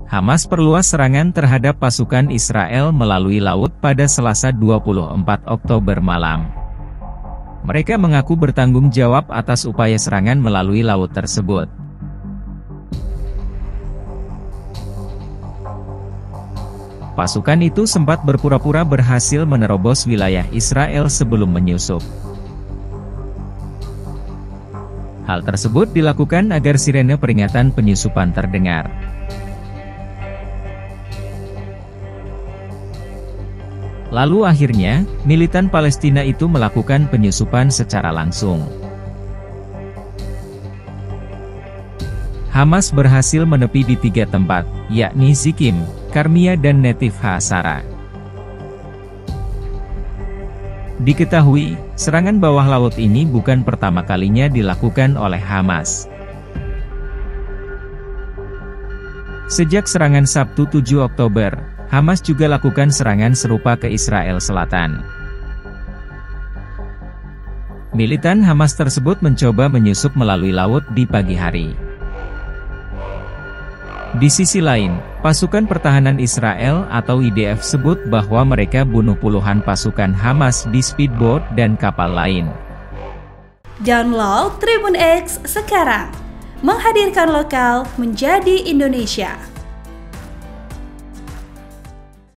Hamas perluas serangan terhadap pasukan Israel melalui laut pada Selasa 24 Oktober malam. Mereka mengaku bertanggung jawab atas upaya serangan melalui laut tersebut. Pasukan itu sempat berpura-pura berhasil menerobos wilayah Israel sebelum menyusup. Hal tersebut dilakukan agar sirene peringatan penyusupan terdengar. Lalu akhirnya, militan Palestina itu melakukan penyusupan secara langsung. Hamas berhasil menepi di 3 tempat, yakni Zikim, Karmia dan Netiv Ha-Sara. Diketahui, serangan bawah laut ini bukan pertama kalinya dilakukan oleh Hamas. Sejak serangan Sabtu 7 Oktober, Hamas juga lakukan serangan serupa ke Israel Selatan. Militan Hamas tersebut mencoba menyusup melalui laut di pagi hari. Di sisi lain, pasukan pertahanan Israel atau IDF sebut bahwa mereka bunuh puluhan pasukan Hamas di speedboat dan kapal lain. Download Tribun X sekarang, menghadirkan lokal menjadi Indonesia.